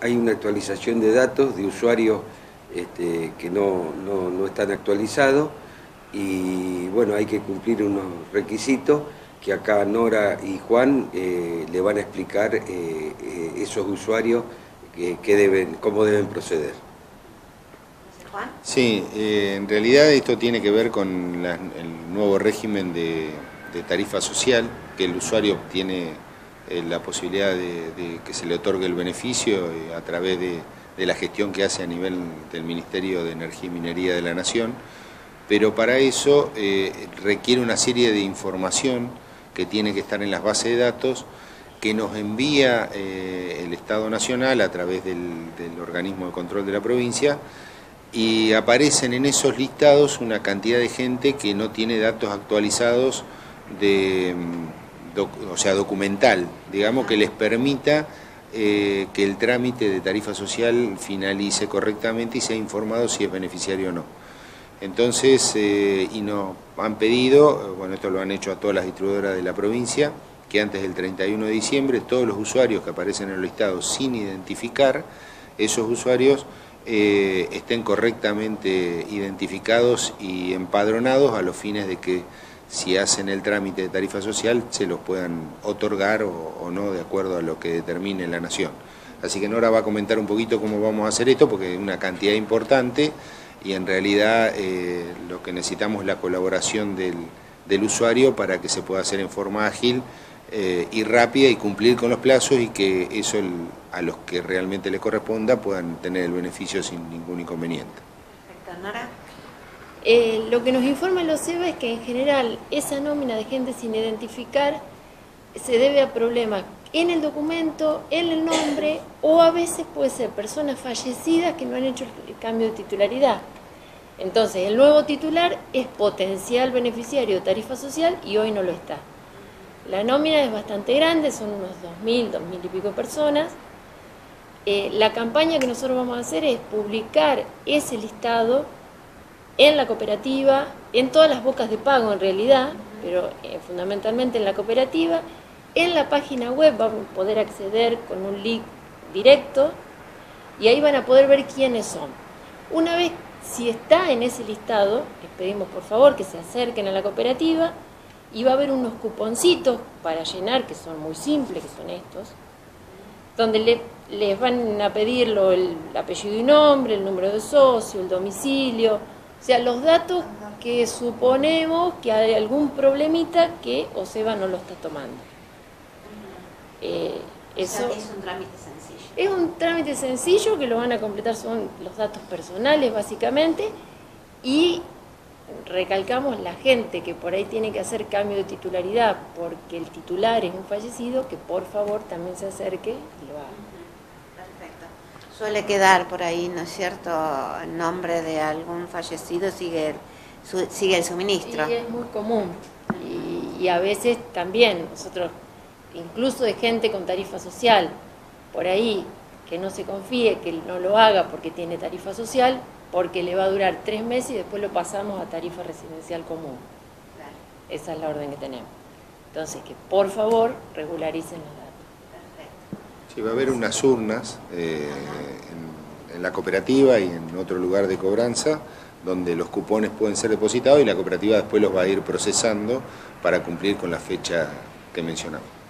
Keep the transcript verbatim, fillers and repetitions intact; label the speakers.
Speaker 1: hay una actualización de datos de usuarios este, que no, no, no están actualizados y bueno, hay que cumplir unos requisitos que acá Nora y Juan eh, le van a explicar eh, eh, esos usuarios que, que deben, cómo deben proceder.
Speaker 2: ¿Juan?
Speaker 3: Sí, eh, en realidad esto tiene que ver con la, el nuevo régimen de, de tarifa social, que el usuario obtiene eh, la posibilidad de, de que se le otorgue el beneficio eh, a través de, de la gestión que hace a nivel del Ministerio de Energía y Minería de la Nación, pero para eso eh, requiere una serie de información que tiene que estar en las bases de datos que nos envía eh, el Estado Nacional a través del, del organismo de control de la provincia, y aparecen en esos listados una cantidad de gente que no tiene datos actualizados, de, doc, o sea, documental, digamos, que les permita eh, que el trámite de tarifa social finalice correctamente y sea informado si es beneficiario o no. Entonces, eh, y nos han pedido, bueno, esto lo han hecho a todas las distribuidoras de la provincia, que antes del treinta y uno de diciembre todos los usuarios que aparecen en el listado sin identificar, esos usuarios eh, estén correctamente identificados y empadronados a los fines de que si hacen el trámite de tarifa social se los puedan otorgar o, o no de acuerdo a lo que determine la Nación. Así que Nora va a comentar un poquito cómo vamos a hacer esto, porque es una cantidad importante y en realidad eh, lo que necesitamos es la colaboración del, del usuario para que se pueda hacer en forma ágil eh, y rápida y cumplir con los plazos, y que eso el, a los que realmente le corresponda puedan tener el beneficio sin ningún inconveniente.
Speaker 2: Perfecto, Nora.
Speaker 4: Eh, lo que nos informa el OSEBA es que en general esa nómina de gente sin identificar se debe a problemas en el documento, en el nombre, o a veces puede ser personas fallecidas que no han hecho el cambio de titularidad. Entonces el nuevo titular es potencial beneficiario de tarifa social y hoy no lo está. La nómina es bastante grande, son unos dos mil, dos mil y pico personas. Eh, la campaña que nosotros vamos a hacer es publicar ese listado en la cooperativa, en todas las bocas de pago en realidad, pero eh, fundamentalmente en la cooperativa. En la página web van a poder acceder con un link directo y ahí van a poder ver quiénes son. Una vez, si está en ese listado, les pedimos por favor que se acerquen a la cooperativa y va a haber unos cuponcitos para llenar, que son muy simples, que son estos, donde le, les van a pedir lo, el apellido y nombre, el número de socio, el domicilio, o sea, los datos que suponemos que hay algún problemita que OSEBA no lo está tomando. Eh, eso
Speaker 2: O sea, es un trámite sencillo.
Speaker 4: Es un trámite sencillo que lo van a completar, son los datos personales básicamente, y recalcamos la gente que por ahí tiene que hacer cambio de titularidad porque el titular es un fallecido, que por favor también se acerque y lo haga.
Speaker 2: Perfecto. Suele quedar por ahí, ¿no es cierto?, el nombre de algún fallecido, sigue el, su, sigue el suministro.
Speaker 4: Y es muy común, y, y a veces también nosotros, incluso de gente con tarifa social, por ahí, que no se confíe, que no lo haga porque tiene tarifa social, porque le va a durar tres meses y después lo pasamos a tarifa residencial común.
Speaker 2: Claro.
Speaker 4: Esa es la orden que tenemos. Entonces, que por favor regularicen los datos.
Speaker 2: Perfecto.
Speaker 3: Sí, va a haber unas urnas eh, en, en la cooperativa y en otro lugar de cobranza, donde los cupones pueden ser depositados y la cooperativa después los va a ir procesando para cumplir con la fecha que mencionamos.